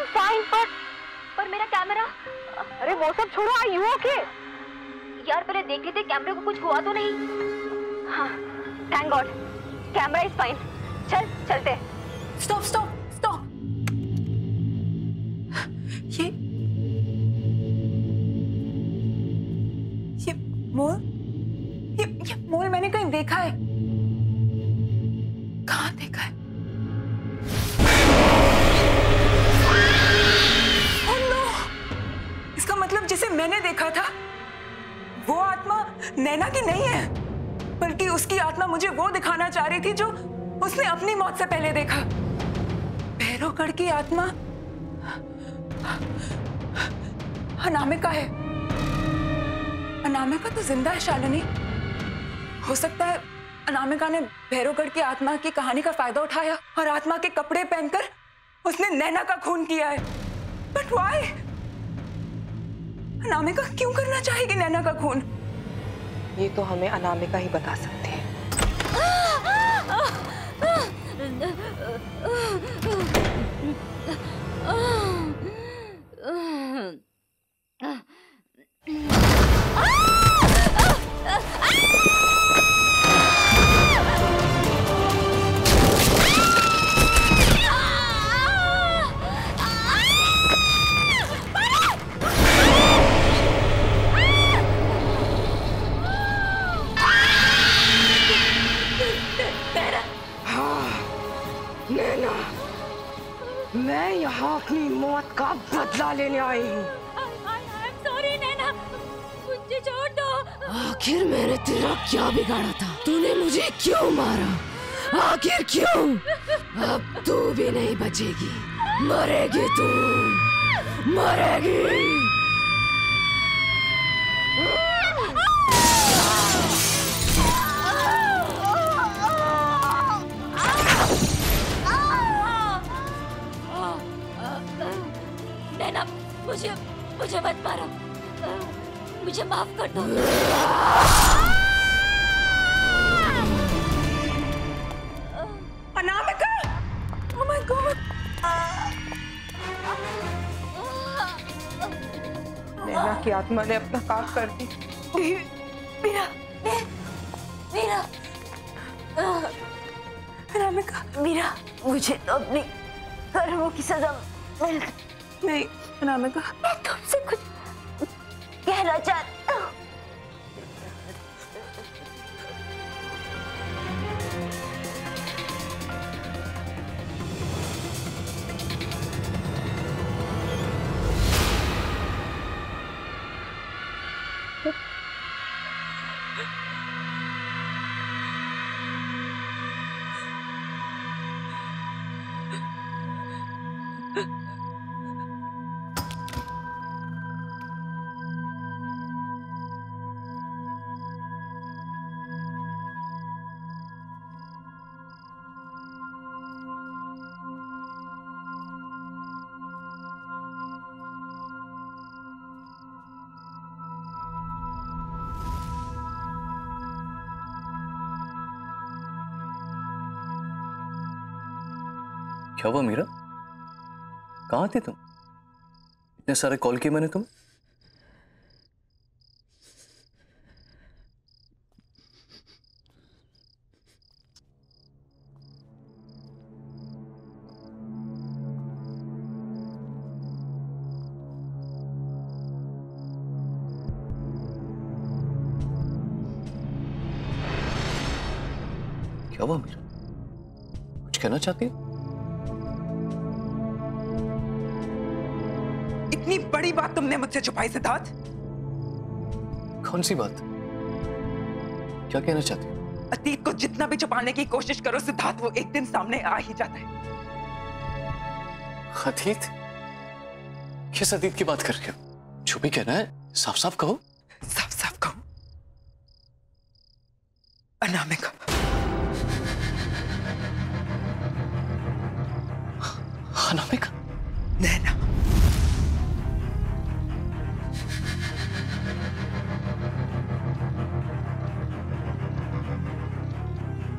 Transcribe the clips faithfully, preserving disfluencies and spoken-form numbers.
Fine, पर पर मेरा कैमरा। अरे वो सब छोड़ो, आर यू ओके? यार पहले देख लेते कैमरे को कुछ हुआ तो नहीं। हाँ, thank God, camera is fine. चल चलते। Stop stop stop. ये ये मोल, ये ये मोल मैंने कहीं देखा है। कहाँ देखा है? oh no! इसका मतलब जिसे मैंने देखा था वो आत्मा नैना की नहीं है, बल्कि उसकी आत्मा मुझे वो दिखाना चाह रही थी जो उसने अपनी मौत से पहले देखा। भैरवगढ़ की आत्मा अनामिका है। अनामिका तो जिंदा है शालिनी। हो सकता है अनामिका ने भैरवगढ़ की आत्मा की कहानी का फायदा उठाया और आत्मा के कपड़े पहनकर उसने नैना का खून किया है। But why? अनामिका क्यों करना चाहेगी नैना का खून? ये तो हमें अनामिका ही बता सकती है। मैं यहाँ अपनी मौत का बदला लेने आई हूँ। सॉरी नैना, मुझे छोड़ दो। आखिर मैंने तेरा क्या बिगाड़ा था? तूने मुझे क्यों मारा? आखिर क्यों? अब तू भी नहीं बचेगी, मरेगी तू, मरेगी। नैना, मुझे मुझे मत मारो, मुझे माफ कर दो। अनामिका! Oh my God! नैना की आत्मा ने अपना काम कर दी। मीरा, मीरा, अनामिका, मीरा, मुझे तो अपनी कर्मों की सजा मिल गई। नहीं अनामिका, मैं तुमसे कुछ कहना चाहती हूँ। क्या हुआ मीरा? कहाँ थी तुम? इतने सारे कॉल किए मैंने तुम्हें। क्या हुआ मीरा? कुछ कहना चाहती हो? इतनी बड़ी बात तुमने मुझसे छुपाई सिद्धार्थ? कौन सी बात? क्या कहना चाहती हो? अतीत को जितना भी छुपाने की कोशिश करो सिद्धार्थ, वो एक दिन सामने आ ही जाता है। अतीत? किस अतीत की बात कर रहे हो? जो भी कहना है साफ साफ कहो। साफ साफ कहो, अनामिका। अनामिका? नैना।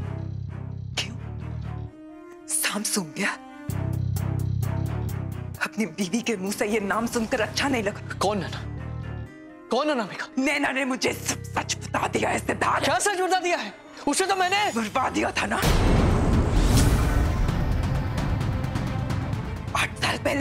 क्यों? शाम सूंघ गया? अब अपनी बीवी के मुंह से ये नाम सुनकर अच्छा नहीं लगा। कौन नैना? कौन अनामिका? नैना ने मुझे सब सच बता दिया है सिद्धार्थ। क्या सच बता दिया है? उसे तो मैंने मरवा दिया था ना आठ साल पहले।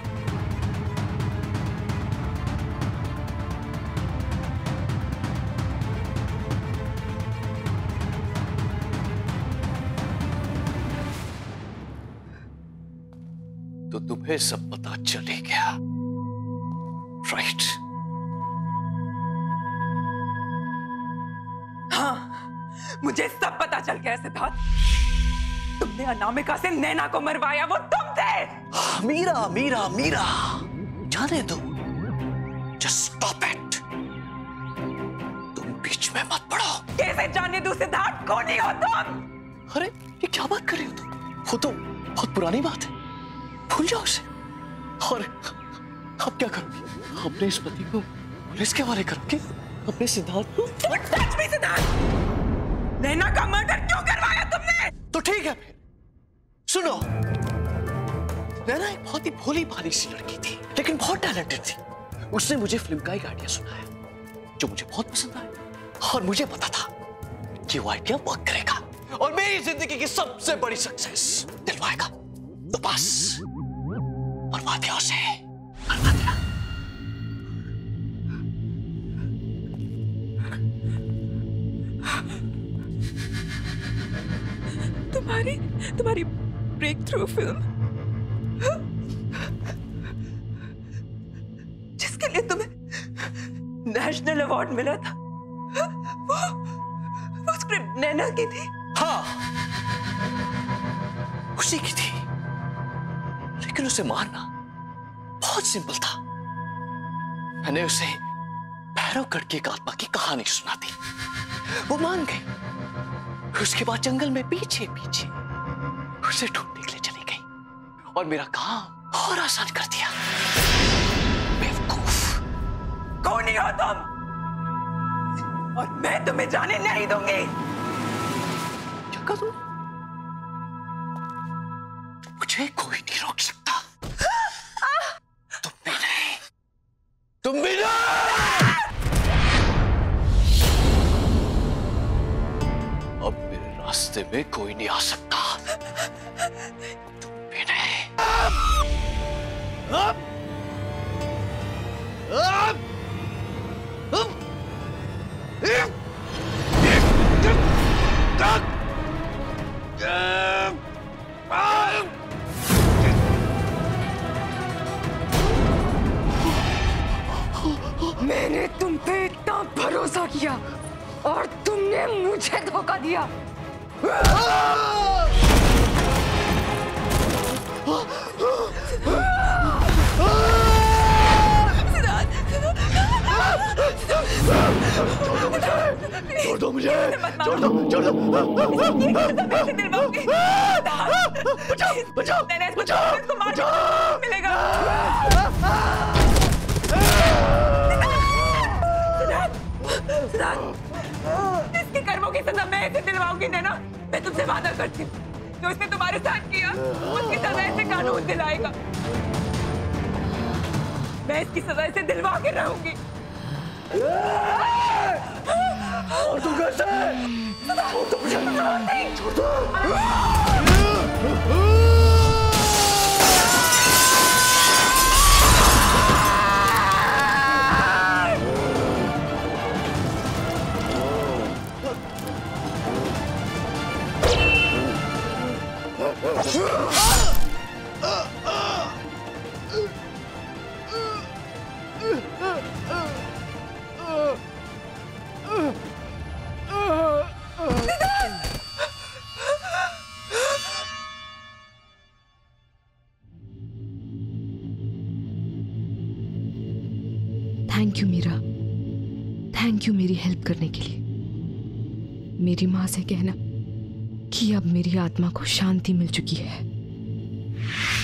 तो तुम्हें सब पता चले गया, राइट? हाँ, मुझे सब पता चल गया सिद्धार्थ। तुमने अनामिका से नैना को मरवाया, वो तुम थे। मीरा, मीरा, मीरा, जाने दो। Just stop it. तुम बीच में मत पड़ो। कैसे जाने दो सिद्धार्थ? कौन नहीं हो तुम? अरे ये क्या बात कर रही हो तुम? वो तो बहुत पुरानी बात है, भूल जाओ उसे। और अब क्या करोगी? अपने इस पति को पुलिस के हवाले करोगे? अपने सिद्धार्थ को? सच में सिद्धार्थ, नैना का मर्डर क्यों करवाया तुमने? तो ठीक है फिर, सुनो। नैना एक बहुत ही भोली भाली सी लड़की थी, लेकिन बहुत टैलेंटेड थी। उसने मुझे फिल्म का एक आइडिया सुनाया, जो मुझे बहुत पसंद आया। और मुझे पता था कि वो आइडिया वर्क करेगा और मेरी जिंदगी की सबसे बड़ी सक्सेस दिलवाएगा। तो बस मरवा दिया उसे, मरवा दिया। तुम्हारी तुम्हारी ब्रेक थ्रू फिल्म, जिसके लिए तुम्हें नेशनल अवार्ड मिला था, वो वो स्क्रिप्ट नैना की थी। हाँ, उसी की थी, लेकिन उसे मारना बहुत सिंपल था। मैंने उसे भैरवगढ़ की एक आत्मा की कहानी सुना दी, वो मान गई। उसके बाद जंगल में पीछे पीछे उसे ढूंढने के लिए चली गई और मेरा काम और आसान कर दिया। बेवकूफ। कौन नहीं हो तुम? और मैं तुम्हें जाने नहीं दूंगी। क्या करूं? मुझे कोई नहीं रोक सकता। तुम भी नहीं, तुम भी नहीं। अब मेरे रास्ते में कोई नहीं आ सकता। तुम भी नहीं। अब, अब, अब, मैंने तुम पे इतना भरोसा किया और तुमने मुझे धोखा दिया। छोड़ दो मुझे, छोड़ दो, छोड़ दो। बचाओ, बचाओ, बचाओ, बचाओ। मिलेगा। इसके कर्मों की सजा मैं इसे दिलवाऊंगी नैना। मैं तुमसे वादा करती हूँ, जो इसने तुम्हारे साथ किया उसकी सजा इसे कानून दिलाएगा। मैं इसकी सजा इसे दिलवा के रहूंगी। और तू कैसे? छोड़ दो मुझे, छोड़ दो। Thank you Meera, thank you मेरी हेल्प करने के लिए। मेरी माँ से कहना कि अब मेरी आत्मा को शांति मिल चुकी है।